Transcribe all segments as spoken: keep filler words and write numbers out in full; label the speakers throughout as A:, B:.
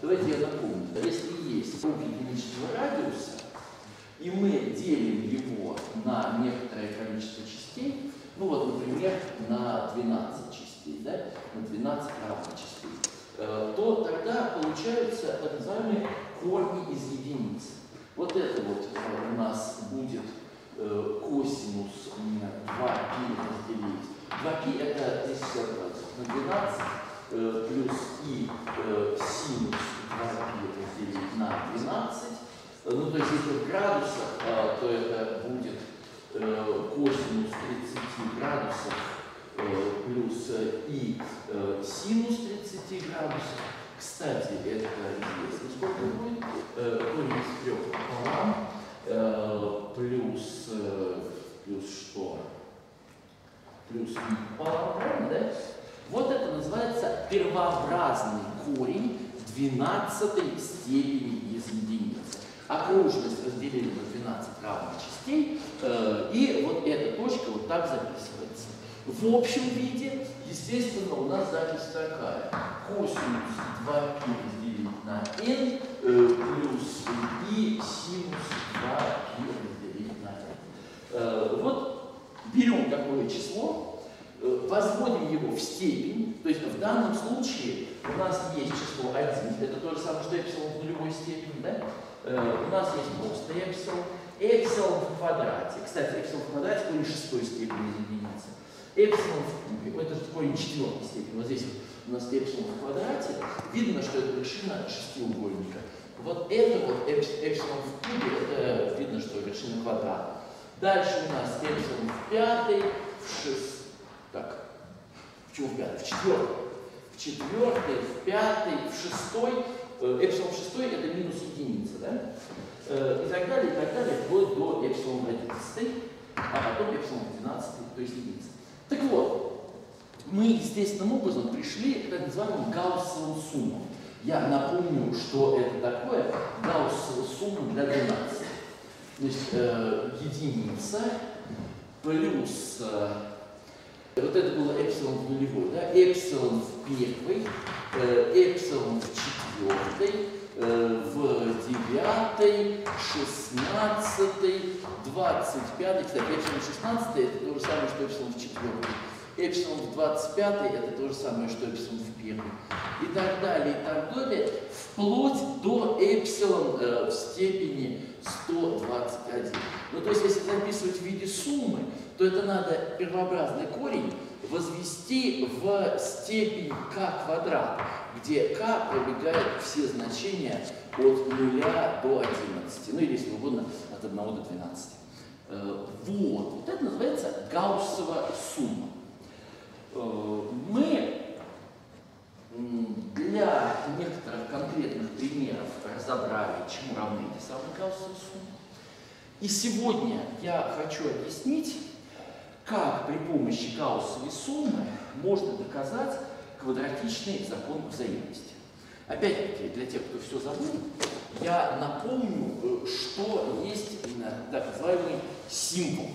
A: давайте я напомню. Если есть круг единичного радиуса, и мы делим его на некоторое количество частей, ну вот, например, на двенадцать частей, да, на двенадцать равных частей, то тогда получаются так называемые корни из единиц. Вот это вот у нас будет косинус два пи разделить. два пи это тысяча шестьдесят градусов на двенадцать плюс и синус два пи разделить на двенадцать. Ну, то есть, если в градусах, то это будет косинус тридцать градусов плюс и синус тридцать градусов. Кстати, это известно. Сколько будет? Корень из трех пополам плюс, плюс что? Плюс и пополам, правильно, да? Вот это называется первообразный корень двенадцатой степени из единицы. Окружность разделили на двенадцать равных частей, э, и вот эта точка вот так записывается. В общем виде, естественно, у нас запись такая. Косинус два пи разделить на n э, плюс и синус два пи разделить на n. Э, вот берем такое число, э, возводим его в степень, то есть в данном случае у нас есть число один, это то же самое, что эпсилон в нулевой степени, да? У нас есть просто эпсилон, эпсилон в квадрате. Кстати, эпсилон в квадрате корень шестой степени из единицы. Эпсилон в кубе, это корень четвертой степени. Вот здесь у нас эпсилон в квадрате. Видно, что это вершина шестиугольника. Вот это вот эпсилон в кубе, это видно, что вершина квадрата. Дальше у нас эпсилон в пятой, в шестой. Так, в чем в пятой? В четвертой. В четвертой, в пятой, в шестой. Эпсилон шестой это минус единица, да? И так далее, и так далее, вплоть до эпсилон одиннадцатой, а потом эпсилон двенадцатой, то есть единица. Так вот, мы естественным образом пришли к так называемым гауссовым суммам. Я напомню, что это такое гауссовая сумма для двенадцати. Значит, э, единица плюс, э, вот это было эпсилон в нулевой, да? Эпсилон в первой, э, эпсилон в четвертой, э, в девятой, шестнадцатой, двадцать пятой. Кстати, эпсилон в шестнадцатой это то же самое, что эпсилон в четвертой. Эпсилон в двадцать пятой это то же самое, что эпсилон в первой. И так далее, и так далее, вплоть до эпсилон э, в степени сто двадцать один. Ну, то есть, если записывать в виде суммы, то это надо первообразный корень возвести в степень k квадрат, где k пробегает все значения от нуля до одиннадцати, ну или, если угодно, от одного до двенадцати. Вот, вот это называется гауссова сумма. Мы для некоторых конкретных примеров разобрали, чему равны эти самые гауссовые суммы. И сегодня я хочу объяснить, как при помощи гауссовой суммы можно доказать квадратичный закон взаимности. Опять-таки, для тех, кто все забыл, я напомню, что есть так называемый символ.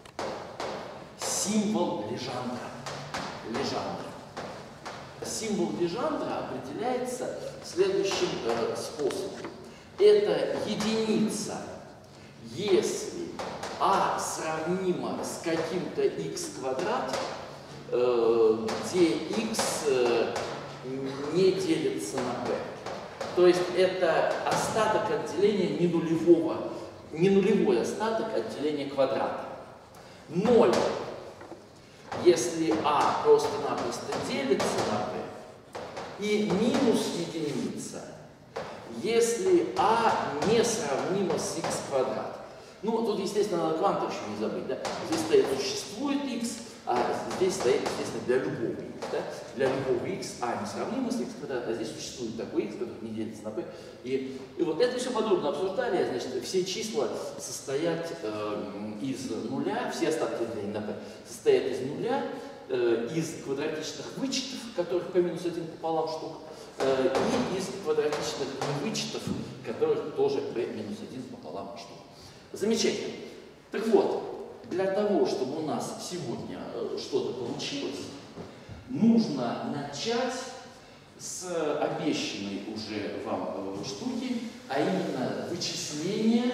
A: Символ Лежандра. Лежандра. Символ Лежандра определяется следующим э, способом. Это единица, если а сравнимо с каким-то х квадрат, э, где x э, не делится на b. То есть это остаток отделения не нулевого, не нулевой остаток отделения квадрата. ноль. Если а просто-напросто делится на b, и минус единица, если а не сравнимо с х квадрат. Ну, тут, естественно, надо кванты еще не забыть, да? Здесь стоит существует x, а здесь стоит, естественно, для любого x, да? Для любого x а не сравнимо с х квадрат, а здесь существует такой x, который не делится на b. И, и вот это все подробно обсуждали, значит, все числа состоят э, из нуля, все остатки деления на b состоят из нуля, э, из квадратичных вычетов, которых по минус один пополам штук, э, и из квадратичных вычетов, которых тоже p минус один пополам штук. Замечательно. Так вот, для того, чтобы у нас сегодня что-то получилось, нужно начать с обещанной уже вам а именно вычисление,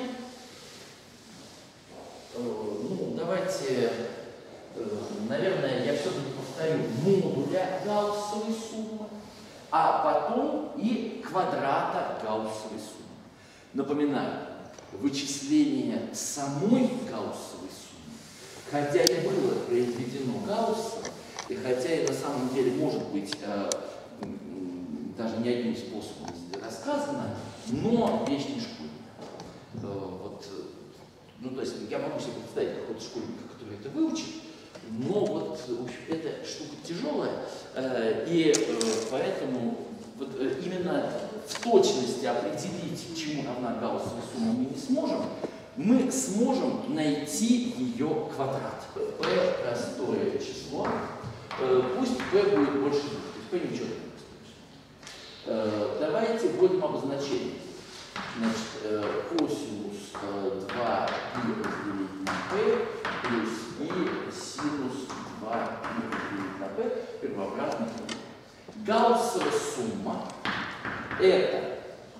A: э, ну, давайте, э, наверное, я все-таки повторю, модуля гауссовой суммы, а потом и квадрата гауссовой суммы. Напоминаю, вычисление самой гауссовой суммы, хотя и было произведено Гауссом, и хотя и на самом деле может быть э, даже не одним способом рассказано, но вещь не школьная. Э, вот, ну, то есть я могу себе представить какого-то школьника, который это выучит, но вот эта штука тяжелая, э, и э, поэтому вот, э, именно в точности определить, чему равна гауссовая сумма, мы не сможем. Мы сможем найти ее квадрат. P простое число, э, пусть P будет больше двух, то есть P ничего не простое. Э, давайте вводим обозначение. Значит, э, косинус э, два π разделить на P плюс и синус два π разделить на P первообразный круг. Гауссова сумма это,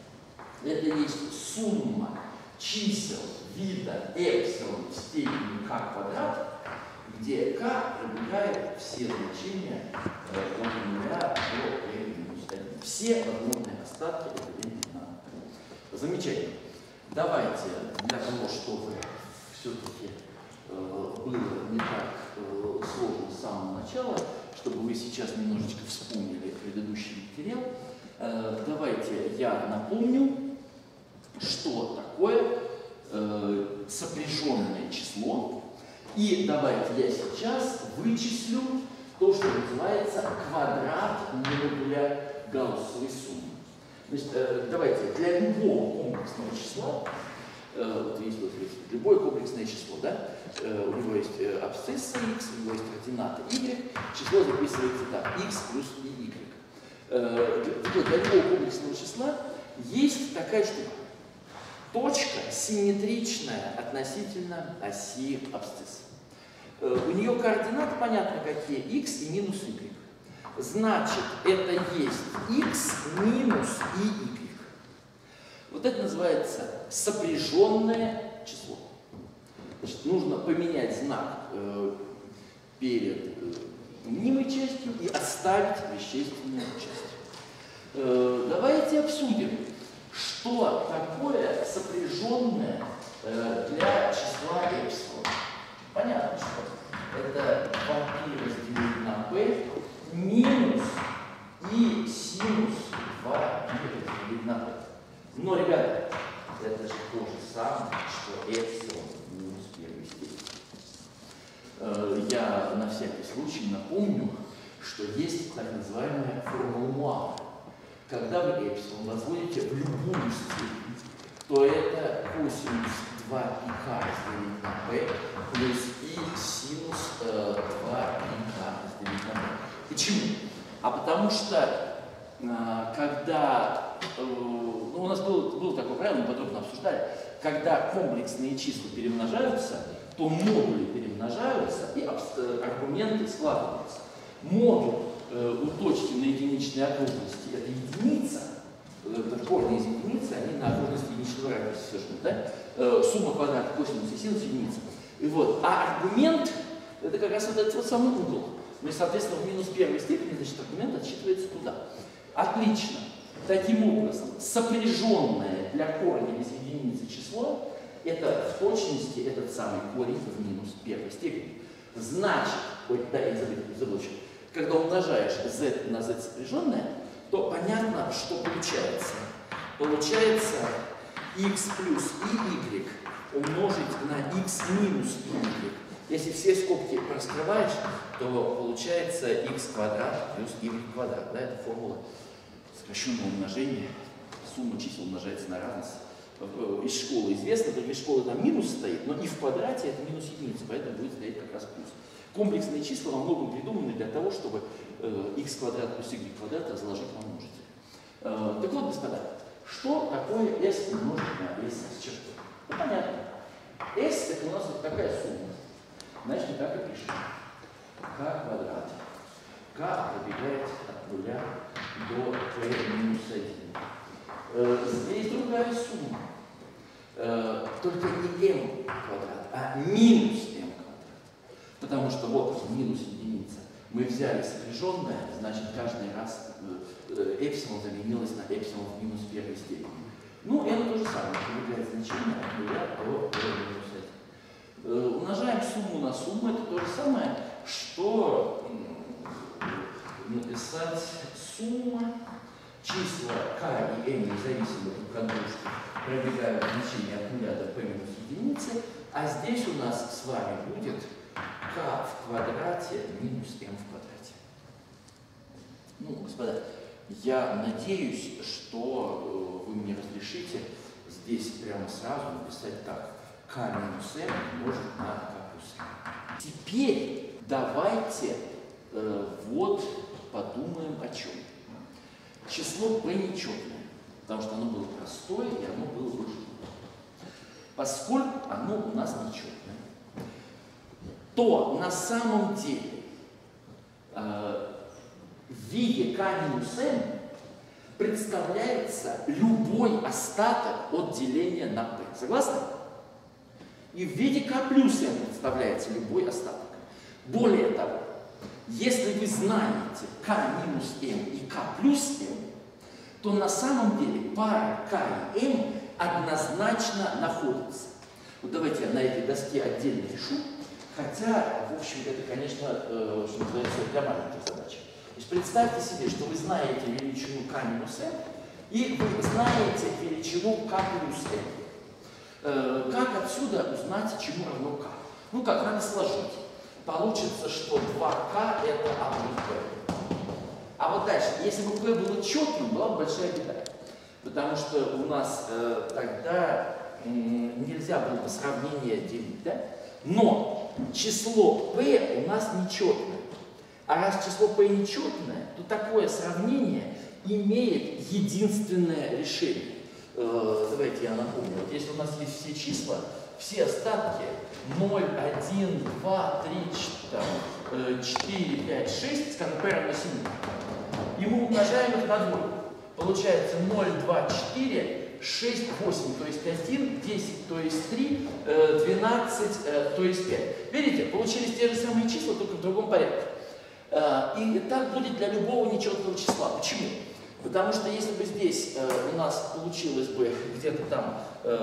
A: это есть сумма чисел вида эпсилон в степени k квадрат, где k пробегает все значения от нуля до n минус один. Все возможные остатки это n на. Замечательно. Давайте для того, чтобы все-таки э, было не так э, сложно с самого начала, чтобы вы сейчас немножечко вспомнили предыдущий материал, э, давайте я напомню, что такое э, сопряженное число. И давайте я сейчас вычислю то, что называется квадрат модуля гауссовой суммы. Значит, э, давайте для любого комплексного числа, э, вот есть, вот, есть любое комплексное число, да, э, у него есть э, абсцисса x, у него есть координата y, число записывается так, x плюс и y. Э, для, для любого комплексного числа есть такая штука. Точка симметричная относительно оси абсциссы. Э, у нее координаты понятно какие, x и минус y. Значит, это есть x минус и y. Вот это называется сопряженное число. Значит, нужно поменять знак э, перед э, мнимой частью и оставить вещественную часть. Э, давайте обсудим, что такое сопряженное э, для числа эпсилон. Понятно, что это два π разделить на p минус и синус два π разделить на p. Но, ребята, это же то же самое, что эпсилон минус первой степени. Э, я на всякий случай напомню, что есть так называемая формула Муара. Когда вы эпсилон возводите в любую степень, то это косинус два πk разделить на p плюс и синус э, два πk разделить на p. Почему? А потому что, э, когда, э, ну, у нас было, было такое правило, мы подробно обсуждали, когда комплексные числа перемножаются, то модули перемножаются и аргументы складываются. Модуль э, у точки на единичной окружности это единица, э, корни из единицы, они на окружности единичного радиуса совершенно, да? Э, сумма квадрата косинус и синус единица. И вот, а аргумент это как раз вот этот вот самый угол. Ну и, соответственно, в минус первой степени, значит, аргумент отсчитывается туда. Отлично. Таким образом, сопряженное для корня из единицы число, это в точности этот самый корень в минус первой степени. Значит, ой, да, я забыл, когда умножаешь z на z сопряженное, то понятно, что получается. Получается x плюс и y умножить на x минус y. Если все скобки раскрываешь, то получается x квадрат плюс y квадрат. Да, это формула сокращенного умножения. Сумма чисел умножается на равенство. Из школы известно, только из школы там минус стоит, но и в квадрате это минус единица, поэтому будет стоять как раз плюс. Комплексные числа во многом придуманы для того, чтобы э, x квадрат плюс y квадрат разложить на множитель. Э, так вот, господа, что такое s умножить на s с чертой? Ну, понятно. S это у нас вот такая сумма. Значит, мы так и пишем. k квадрат. k пробегает от нуля до p минус один. Э, есть другая другая сумма. Э, только не m квадрат, а минус m квадрат. Потому что вот минус единица. Мы взяли сопряженное, значит, каждый раз э, эпсилон заменилось на эпсилон в минус первой степени. Ну, это то же самое, появляет значение от нуля до минус один. Э, умножаем сумму на сумму, это то же самое, что написать сумма, числа k и m независимо друг от друга пробегают значение от нуля до p минус единицы, а здесь у нас с вами будет k в квадрате минус m в квадрате. Ну, господа, я надеюсь, что вы мне разрешите здесь прямо сразу написать так. K минус m умножить на k плюс m. Теперь давайте э, вот подумаем о чем. Число p нечетное, потому что оно было простое и оно было выше. Поскольку оно у нас нечетное, то на самом деле э, в виде k минус m представляется любой остаток от деления на p. Согласны? И в виде k плюс m представляется любой остаток. Более того, если вы знаете k минус m и k плюс m, то на самом деле пара k и m однозначно находится. Вот давайте я на этой доске отдельно решу, хотя, в общем, это, конечно, э, что называется, для маленьких задач. То есть представьте себе, что вы знаете величину k минус m, и вы знаете величину k плюс m. Э, как отсюда узнать, чему равно k? Ну как, надо сложить. Получится, что два k это a плюс b. А вот дальше, если бы p было четным, была бы большая беда. Потому что у нас э, тогда э, нельзя было бы сравнение делить, да? Но число p у нас нечетное. А раз число p нечетное, то такое сравнение имеет единственное решение. Э, давайте я напомню. Вот если у нас есть все числа, все остатки ноль, один, два, три, четыре, пять, шесть, скажем, p равно семи. И мы умножаем их на двойку. Получается ноль, два, четыре, шесть, восемь, то есть один, десять, то есть три, двенадцать, то есть пять. Видите, получились те же самые числа, только в другом порядке. И так будет для любого нечетного числа. Почему? Потому что если бы здесь у нас получилось бы где-то там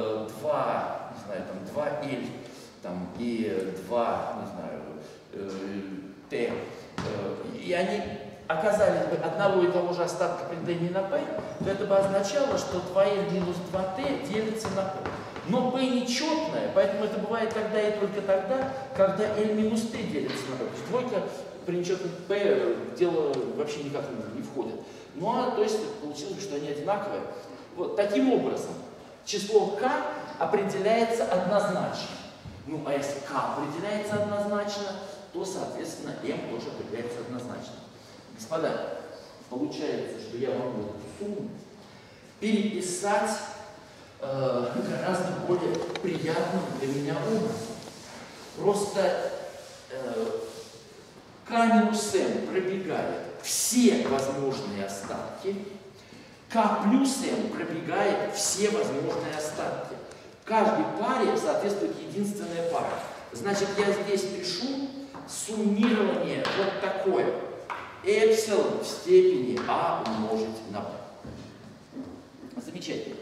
A: два, не знаю, там два l там, и два, не знаю, t, и они оказались бы одного и того же остатка при делении на p, то это бы означало, что два l минус два t делится на p. Но p нечетное, поэтому это бывает тогда и только тогда, когда l минус t делится на p. То есть двойка при нечетном p дело вообще никак не входит. Ну а то есть получилось, что они одинаковые. Вот таким образом число k определяется однозначно. Ну а если k определяется однозначно, то соответственно m тоже определяется однозначно. Господа, получается, что я могу эту сумму переписать э, гораздо более приятным для меня образом. Просто э, k минус m пробегает все возможные остатки, k плюс m пробегает все возможные остатки. Каждой паре соответствует единственная пара. Значит, я здесь пишу суммирование вот такое. Эпсилон в степени а умножить на b. Замечательно.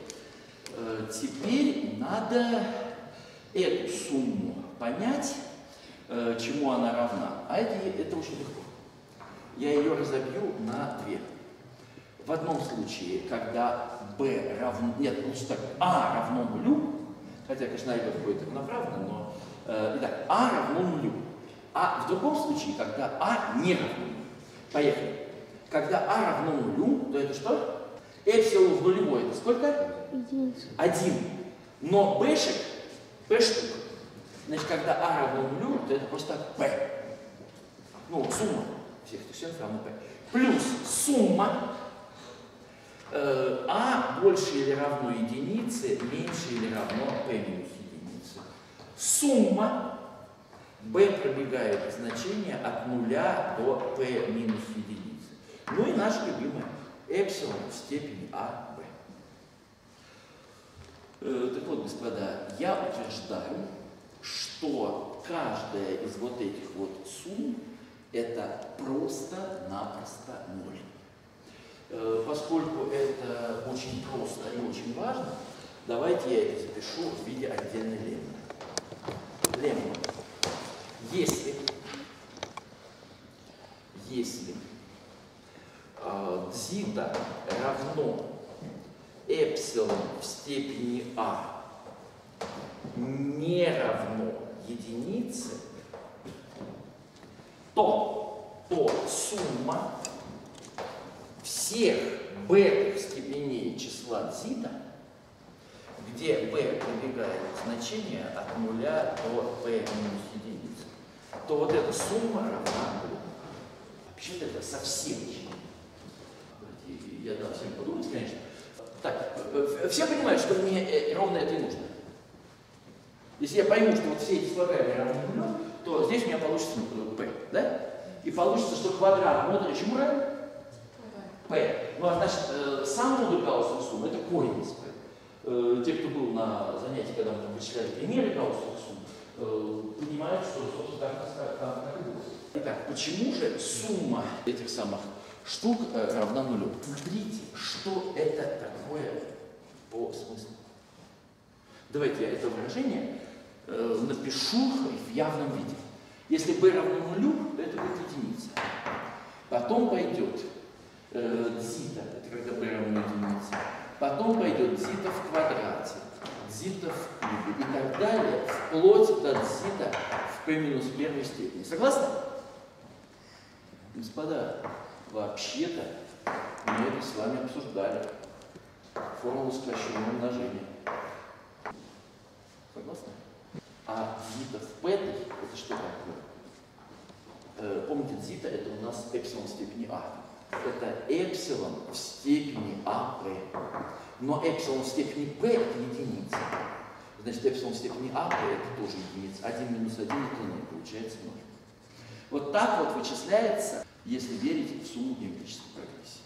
A: Теперь надо эту сумму понять, чему она равна. А это, это очень легко. Я ее разобью на две. В одном случае, когда b равно, нет, лучше так, a равно нулю, хотя, конечно, это будет равноправно, но, э, итак, a равно нулю. А в другом случае, когда a не равно нулю. Поехали. Когда a равно нулю, то это что? Эпсилон в нулевой, это сколько? Один. Но b-шек, p штук. Значит, когда a равно нулю, то это просто p. Ну, сумма всех этих чисел равно p. Плюс сумма э, a больше или равно единице, меньше или равно p минус единице. Сумма b пробегает значение от нуля до p минус единицы. Ну и наше любимое эпсилон в степени а, b. Э, так вот, господа, я утверждаю, что каждая из вот этих вот сумм это просто-напросто ноль. Э, поскольку это очень просто и очень важно, давайте я это запишу в виде отдельной леммы. Лемма. Если, если э, дзита равно эпсилон в степени а не равно единице, то, то сумма всех б степеней числа дзита, где b пробегает значение от нуля до p минус единицы, то вот эта сумма равна нулю. Вообще-то это совсем ничего. Я дам всем подумать, конечно. Так, все понимают, что мне ровно это и нужно. Если я пойму, что вот все эти слагаемые равны нулю, то здесь у меня получится p, да? И получится, что квадрат модуля чему равен? p. Ну, а значит, сам модуль гаусовой суммы это корень из p. Те, кто был на занятии, когда мы там вычисляли примеры гаусовых сумм, понимают, что, собственно, так, так, так и было. Итак, почему же сумма этих самых штук равна нулю? Смотрите, что это такое по смыслу. Давайте я это выражение э, напишу в явном виде. Если b равно нулю, то это будет единица. Потом пойдет э, дзита, это когда b равно единице. Потом пойдет дзита в квадрате, дзита в кубе и так далее, вплоть до дзита в p минус первой степени. Согласны? Господа, вообще-то мы это с вами обсуждали. Формулу сокращенного умножения. Согласны? А дзита в p это что такое? Э, помните, дзита это у нас эпсилон в степени а. Это эпсилон в степени АП. Но эпсилон в степени p это единица. Значит, эпсилон в степени АП это тоже единица. один минус один это ноль, получается ноль. Вот так вот вычисляется, если верить в сумму геометрической прогрессии.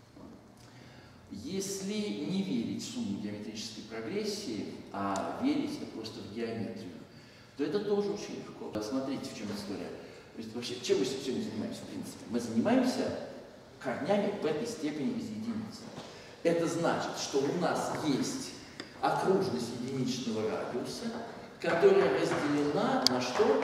A: Если не верить в сумму геометрической прогрессии, а верить просто в геометрию, то это тоже очень легко. Смотрите, в чем история. То есть, вообще, чем мы сегодня занимаемся, в принципе? Мы занимаемся корнями p степени из единицы. Это значит, что у нас есть окружность единичного радиуса, которая разделена на что?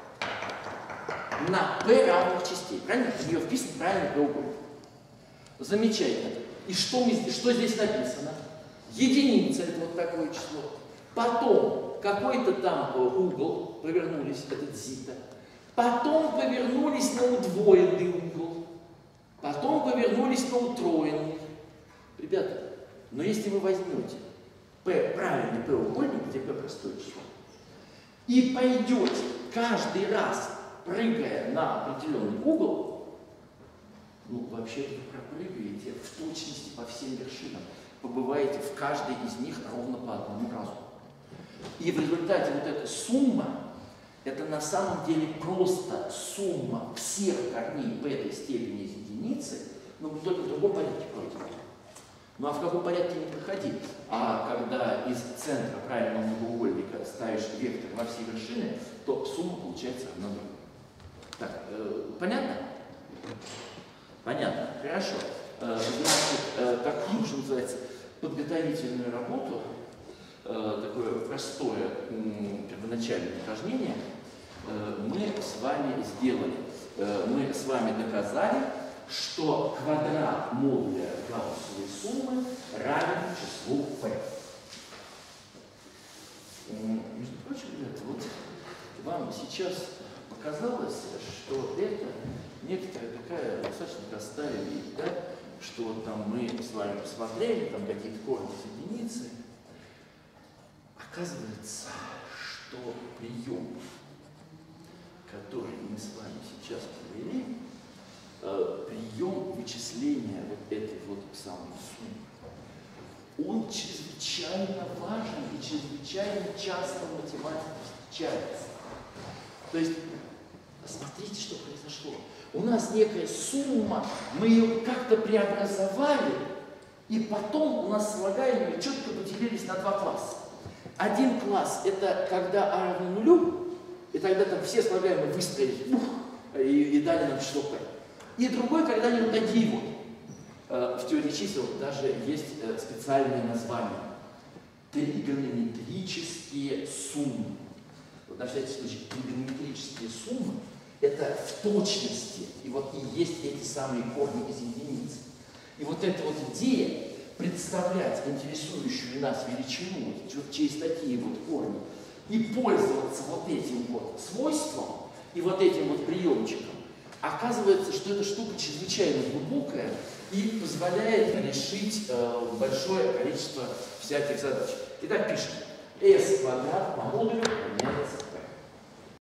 A: На p равных частей. Правильно? В нее вписан правильный треугольник. Замечательно. И что, мы, что здесь написано? Единица, это вот такое число. Потом какой-то там угол, повернулись, это дзита. Потом повернулись на удвоенный угол. Потом повернулись на утроенный. Ребята, но если вы возьмете p, правильный треугольник, где p простое число, и пойдете каждый раз, прыгая на определенный угол, ну, вообще-то вы пропрыгаете в точности по всем вершинам. Побываете в каждой из них ровно по одному разу. И в результате вот эта сумма, это на самом деле просто сумма всех корней p этой степени из единицы, но только в другом порядке пройдет. Ну а в каком порядке не проходить? А когда из центра правильного многоугольника ставишь вектор во все вершины, то сумма получается равна нулю. Так, э, понятно? Понятно, хорошо. Э, значит, э, такую же называется подготовительную работу, э, такое простое э, первоначальное упражнение, э, мы с вами сделали. Э, мы с вами доказали, что квадрат модуля гаусовой суммы равен числу p. Между прочим, ребята, вот вам сейчас показалось, что это некоторая такая достаточно простая вещь, да? Что вот там мы с вами посмотрели, там какие-то корни с единицы. Оказывается, что прием, который мы с вами сейчас провели, э, прием вычисления вот этой вот самой суммы, он чрезвычайно важен и чрезвычайно часто в математике встречается. То есть, смотрите, что произошло. У нас некая сумма, мы ее как-то преобразовали, и потом у нас слагаемые четко поделились на два класса. Один класс – это когда а равно нулю, и тогда там все слагаемые выстроились, ух, и, и дали нам число p. И другой, когда они вот такие вот. Э, в теории чисел даже есть э, специальное название – тригонометрические суммы. Вот на всякий случай, тригонометрические суммы – это в точности, и вот и есть эти самые корни из единиц. И вот эта вот идея представлять интересующую нас величину через такие вот корни и пользоваться вот этим вот свойством и вот этим вот приемчиком, оказывается, что эта штука чрезвычайно глубокая и позволяет решить э, большое количество всяких задач. Итак, пишем. S квадрат по модулю равняется